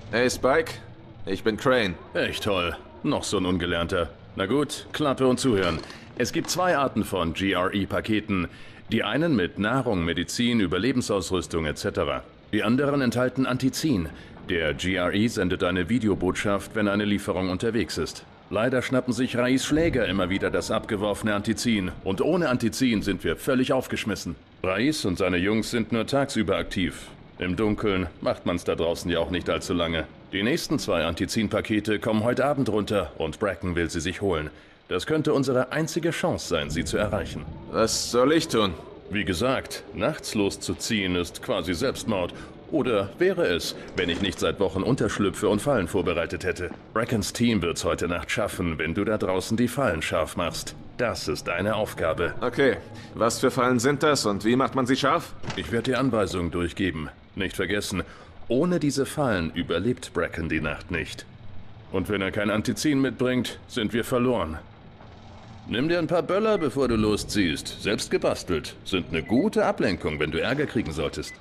Hey Spike, ich bin Crane. Echt toll. Noch so ein Ungelernter. Na gut, Klappe und zuhören. Es gibt zwei Arten von GRE-Paketen. Die einen mit Nahrung, Medizin, Überlebensausrüstung etc. Die anderen enthalten Antizin. Der GRE sendet eine Videobotschaft, wenn eine Lieferung unterwegs ist. Leider schnappen sich Rais Schläger immer wieder das abgeworfene Antizin. Und ohne Antizin sind wir völlig aufgeschmissen. Rais und seine Jungs sind nur tagsüber aktiv. Im Dunkeln macht man's da draußen ja auch nicht allzu lange. Die nächsten zwei Antizin-Pakete kommen heute Abend runter und Bracken will sie sich holen. Das könnte unsere einzige Chance sein, sie zu erreichen. Was soll ich tun? Wie gesagt, nachts loszuziehen ist quasi Selbstmord. Oder wäre es, wenn ich nicht seit Wochen Unterschlüpfe und Fallen vorbereitet hätte. Brackens Team wird's heute Nacht schaffen, wenn du da draußen die Fallen scharf machst. Das ist deine Aufgabe. Okay, was für Fallen sind das und wie macht man sie scharf? Ich werde dir Anweisungen durchgeben. Nicht vergessen, ohne diese Fallen überlebt Bracken die Nacht nicht. Und wenn er kein Antizin mitbringt, sind wir verloren. Nimm dir ein paar Böller, bevor du losziehst. Selbst gebastelt. Sind eine gute Ablenkung, wenn du Ärger kriegen solltest.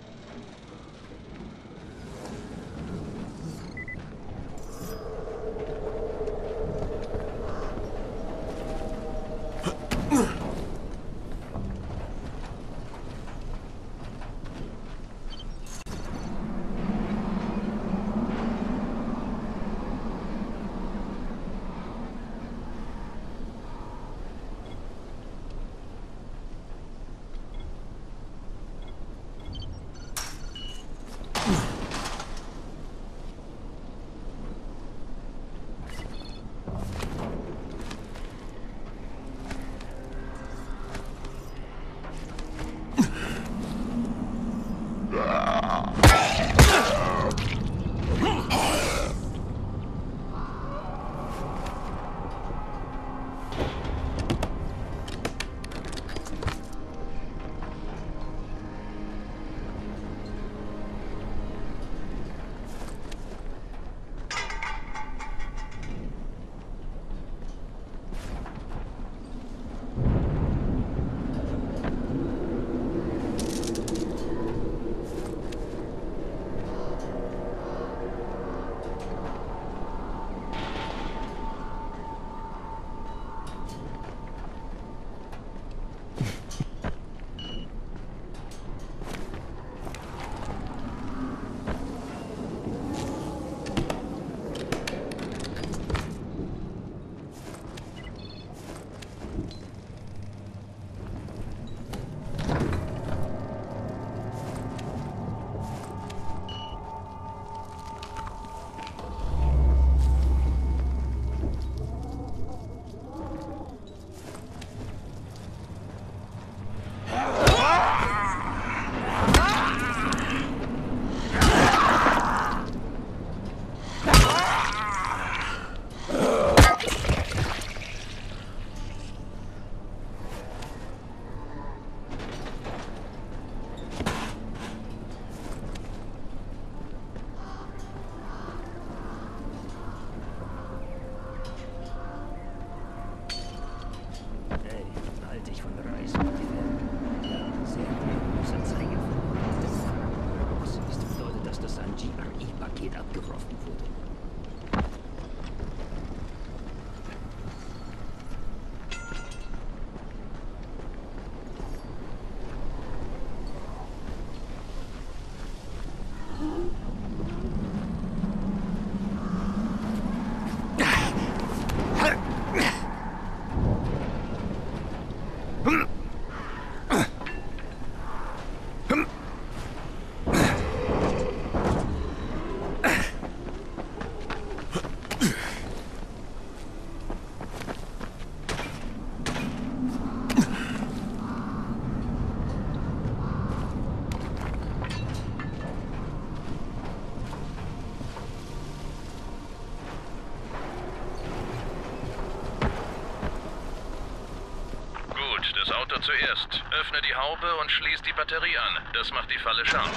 Das Auto zuerst. Öffne die Haube und schließ die Batterie an. Das macht die Falle scharf.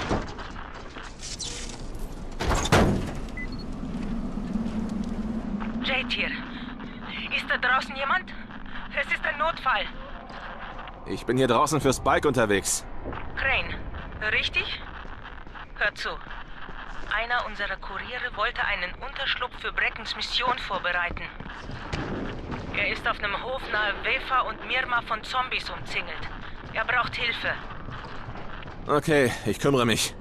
Jade hier. Ist da draußen jemand? Es ist ein Notfall. Ich bin hier draußen für Spike unterwegs. Crane, richtig? Hör zu. Einer unserer Kuriere wollte einen Unterschlupf für Breckens Mission vorbereiten. Er ist auf einem Hof nahe Wefa und Mirma von Zombies umzingelt. Er braucht Hilfe. Okay, ich kümmere mich.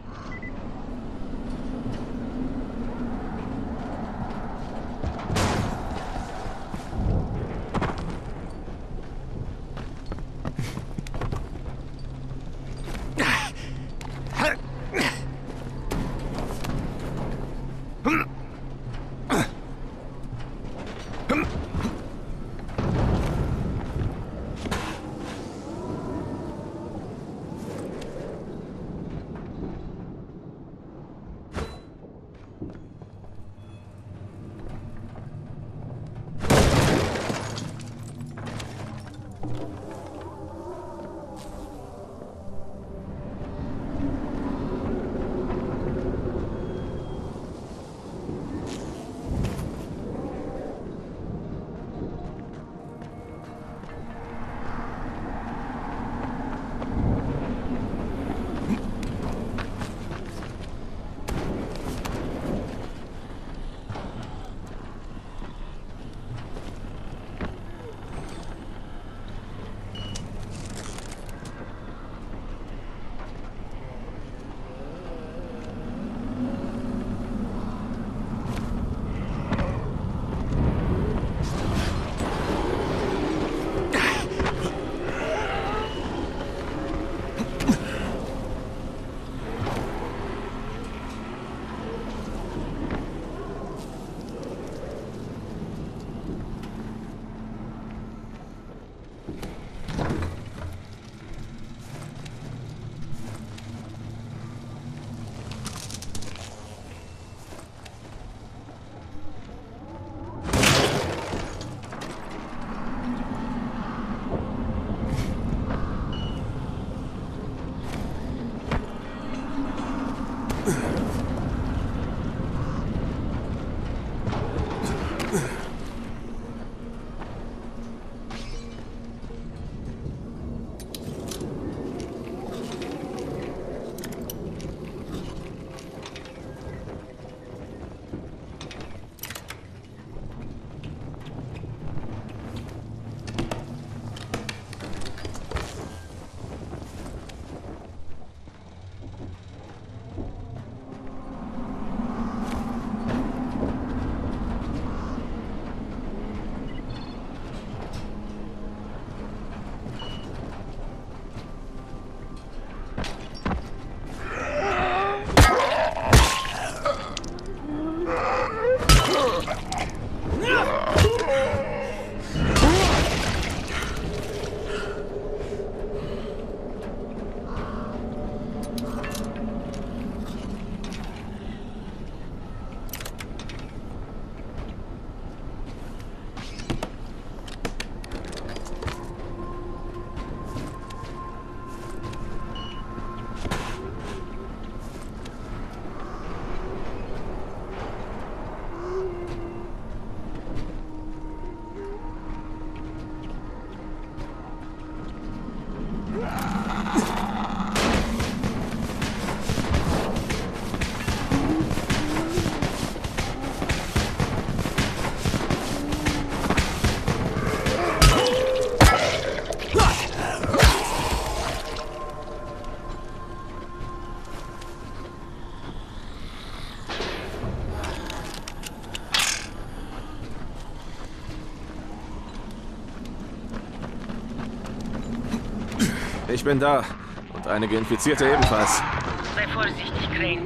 Ich bin da. Und einige Infizierte ebenfalls. Sei vorsichtig, Crane.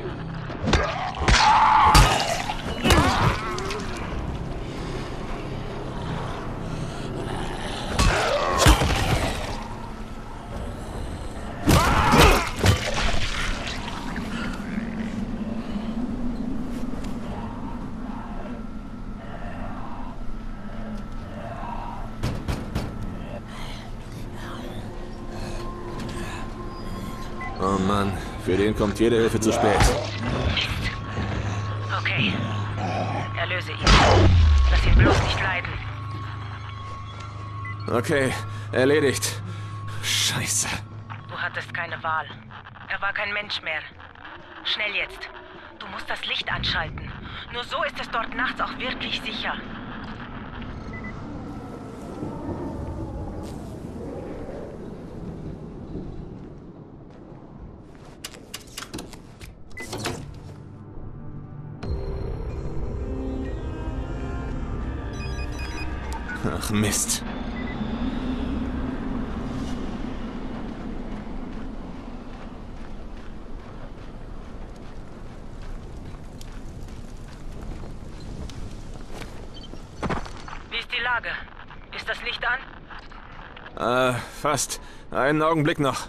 Oh Mann, für den kommt jede Hilfe zu spät. Okay. Erlöse ihn. Lass ihn bloß nicht leiden. Okay, erledigt. Scheiße. Du hattest keine Wahl. Er war kein Mensch mehr. Schnell jetzt. Du musst das Licht anschalten. Nur so ist es dort nachts auch wirklich sicher. Ach Mist. Wie ist die Lage? Ist das Licht an? Fast. Einen Augenblick noch.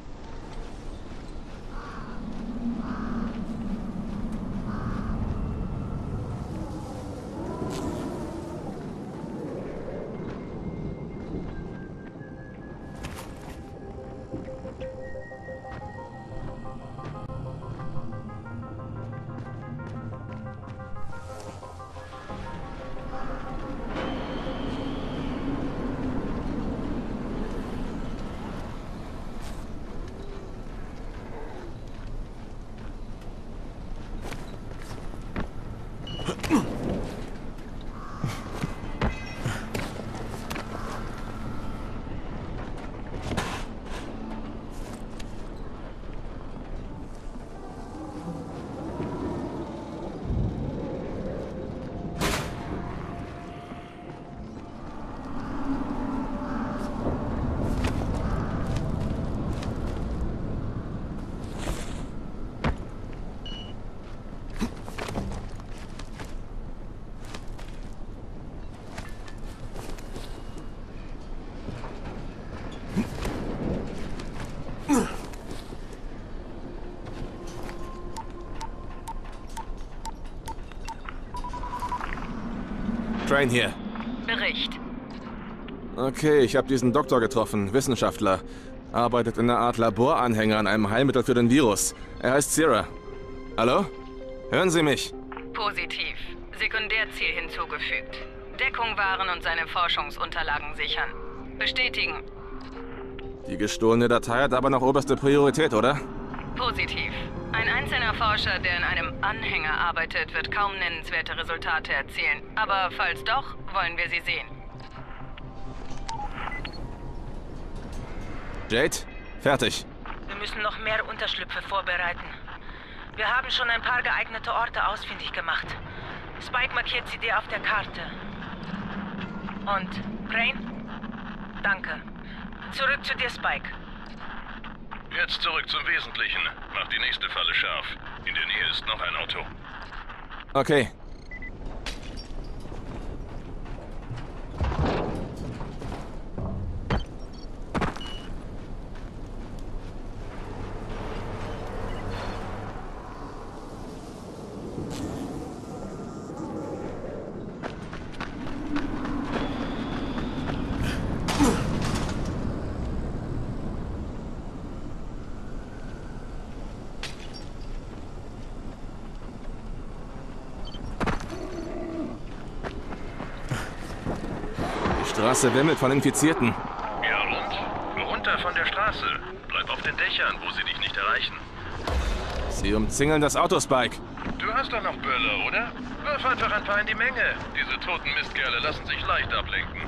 Train hier. Bericht. Okay, ich habe diesen Doktor getroffen, Wissenschaftler. Arbeitet in einer Art Laboranhänger an einem Heilmittel für den Virus. Er heißt Sierra. Hallo? Hören Sie mich? Positiv. Sekundärziel hinzugefügt. Deckung wahren und seine Forschungsunterlagen sichern. Bestätigen. Die gestohlene Datei hat aber noch oberste Priorität, oder? Positiv. Ein einzelner Forscher, der in einem Anhänger arbeitet, wird kaum nennenswerte Resultate erzielen. Aber falls doch, wollen wir sie sehen. Jade, fertig. Wir müssen noch mehr Unterschlüpfe vorbereiten. Wir haben schon ein paar geeignete Orte ausfindig gemacht. Spike markiert sie dir auf der Karte. Und, Crane? Danke. Zurück zu dir, Spike. Jetzt zurück zum Wesentlichen. Mach die nächste Falle scharf. In der Nähe ist noch ein Auto. Okay. Die Straße wimmelt von Infizierten. Ja und? Runter von der Straße. Bleib auf den Dächern, wo sie dich nicht erreichen. Sie umzingeln das Auto, Spike. Du hast doch noch Böller, oder? Wirf einfach ein paar in die Menge. Diese toten Mistkerle lassen sich leicht ablenken.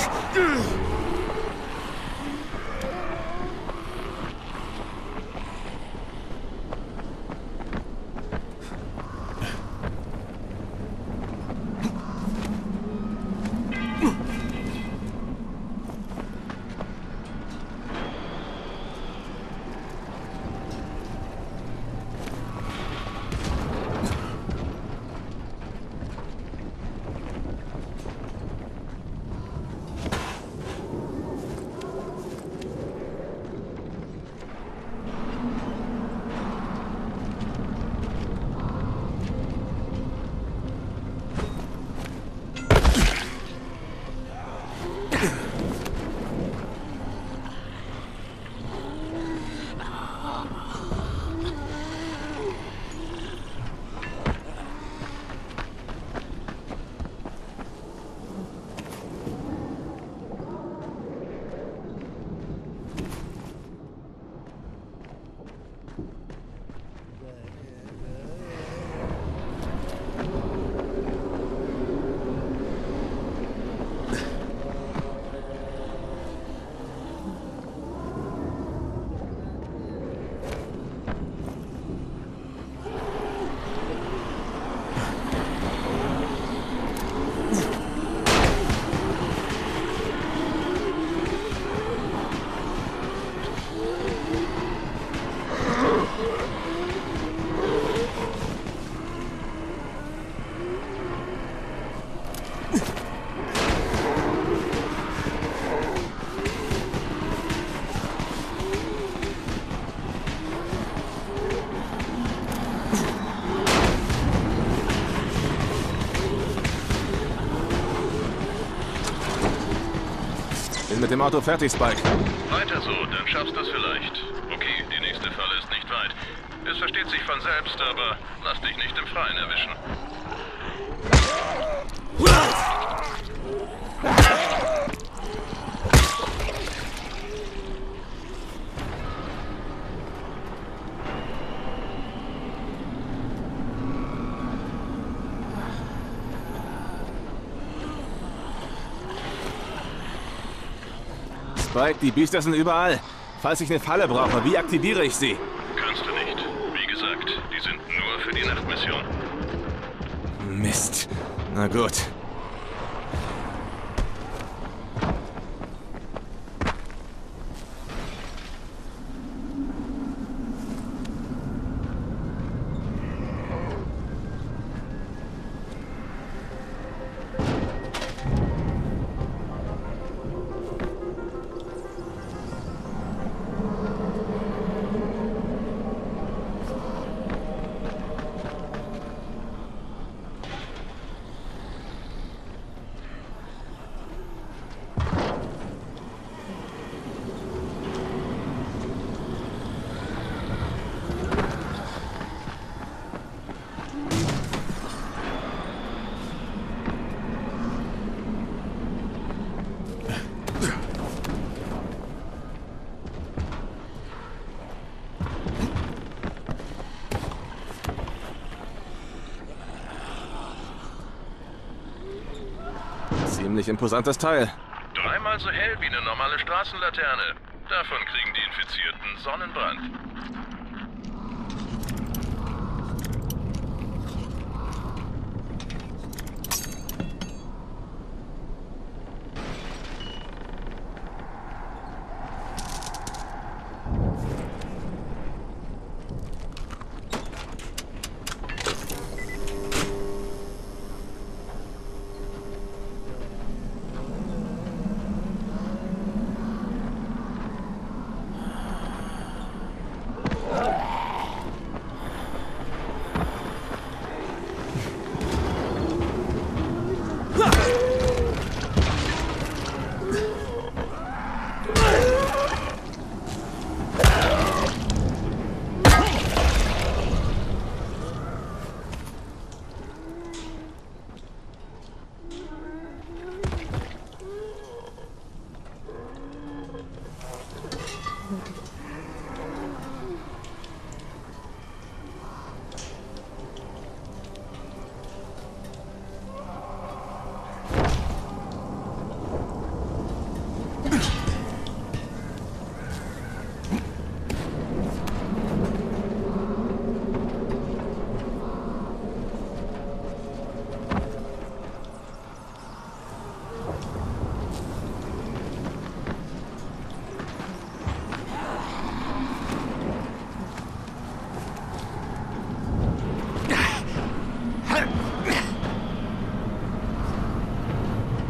Bin mit dem Auto fertig, Spike. Weiter so, dann schaffst du es vielleicht. Okay, die nächste Falle ist nicht weit. Es versteht sich von selbst, aber lass dich nicht im Freien erwischen. Spike, die Biester sind überall. Falls ich eine Falle brauche, wie aktiviere ich sie? Kannst du nicht. Wie gesagt, die sind nur für die Nachtmission. Mist. Na gut. Ziemlich imposantes Teil. Dreimal so hell wie eine normale Straßenlaterne. Davon kriegen die Infizierten Sonnenbrand.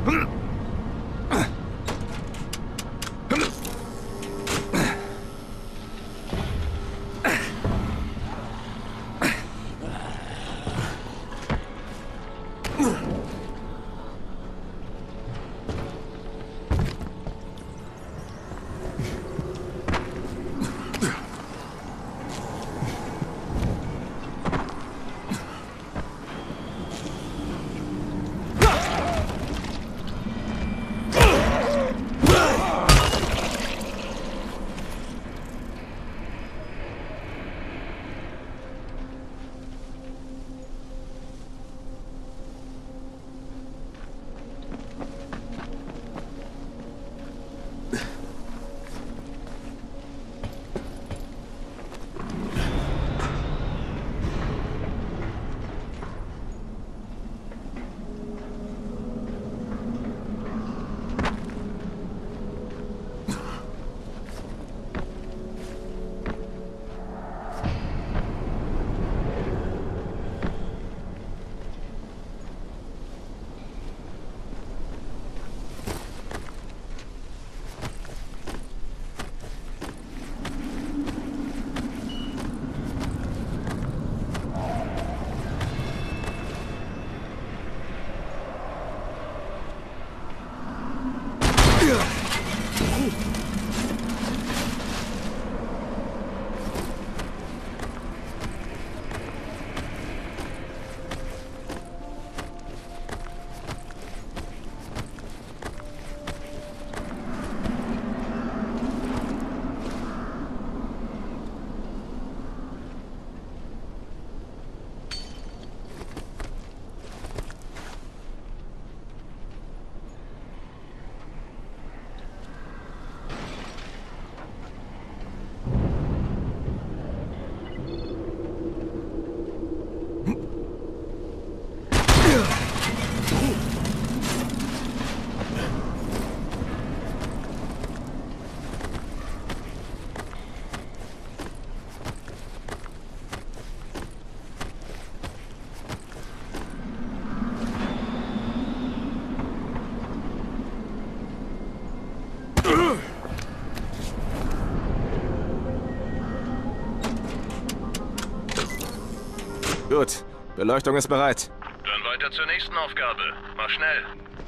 Gut, Beleuchtung ist bereit. Dann weiter zur nächsten Aufgabe. Mach schnell.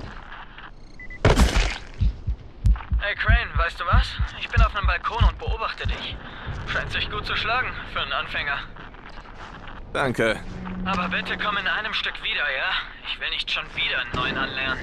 Hey Crane, weißt du was? Ich bin auf einem Balkon und beobachte dich. Scheint sich gut zu schlagen für einen Anfänger. Danke. Aber bitte komm in einem Stück wieder, ja? Ich will nicht schon wieder einen neuen anlernen.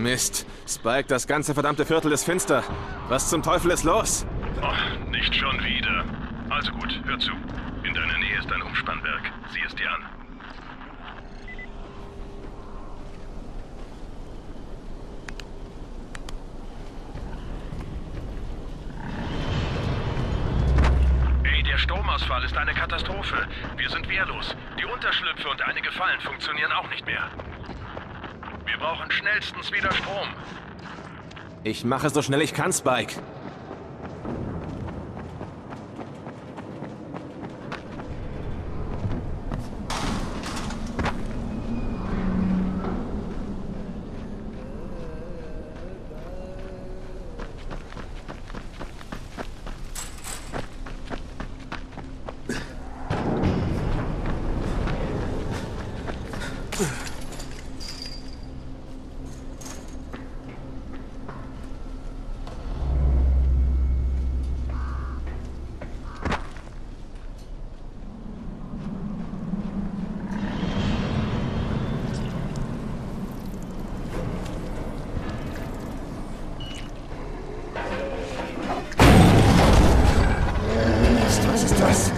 Mist. Spike, das ganze verdammte Viertel ist finster. Was zum Teufel ist los? Oh, nicht schon wieder. Also gut, hör zu. In deiner Nähe ist ein Umspannwerk. Sieh es dir an. Ey, der Stromausfall ist eine Katastrophe. Wir sind wehrlos. Die Unterschlüpfe und einige Fallen funktionieren auch nicht mehr. Wir brauchen schnellstens wieder Strom. Ich mache so schnell ich kann, Spike. Was ist das?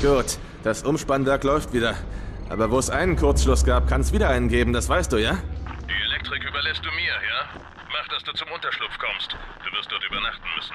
Gut, das Umspannwerk läuft wieder. Aber wo es einen Kurzschluss gab, kann es wieder einen geben, das weißt du, ja? Die Elektrik überlässt du mir, ja? Mach, dass du zum Unterschlupf kommst. Du wirst dort übernachten müssen.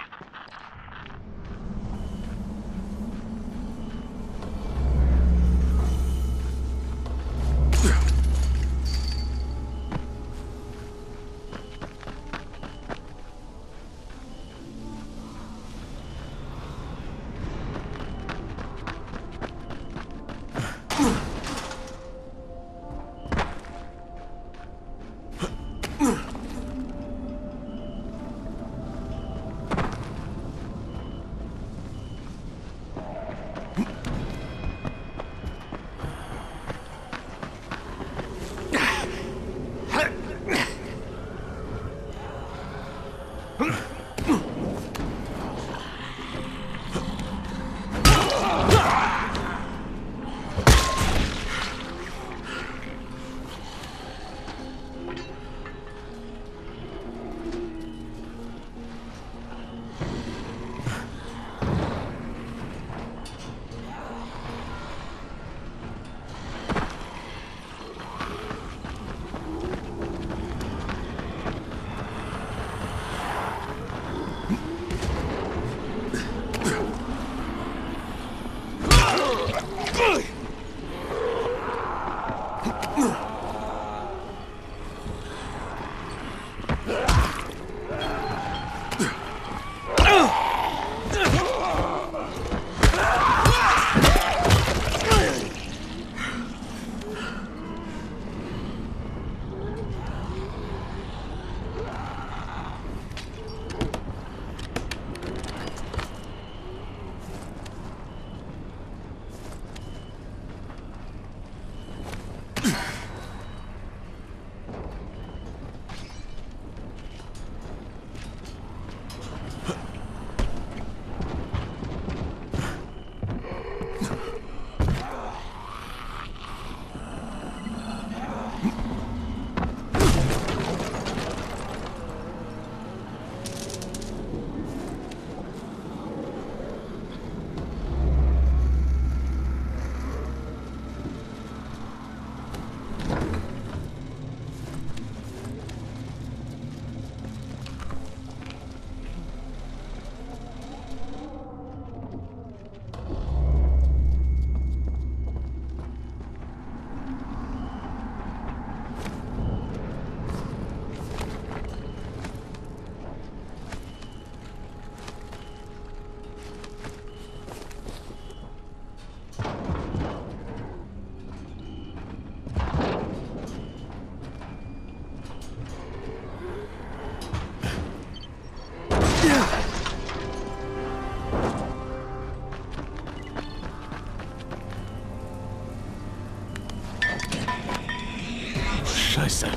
Scheiße.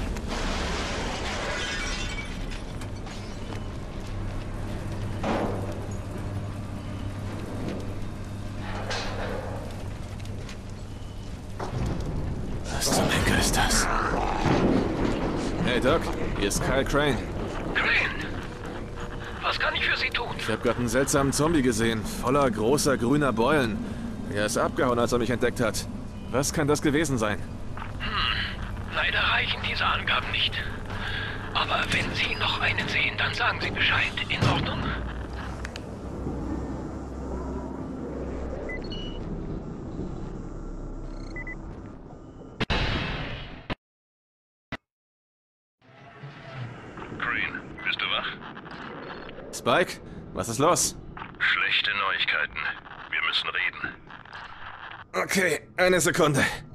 Was zum Henker ist das? Hey Doc, hier ist Kyle Crane. Crane! Was kann ich für Sie tun? Ich habe gerade einen seltsamen Zombie gesehen, voller großer grüner Beulen. Er ist abgehauen, als er mich entdeckt hat. Was kann das gewesen sein? Leider reichen diese Angaben nicht. Aber wenn Sie noch einen sehen, dann sagen Sie Bescheid. In Ordnung? Crane, bist du wach? Spike, was ist los? Schlechte Neuigkeiten. Wir müssen reden. Okay, eine Sekunde.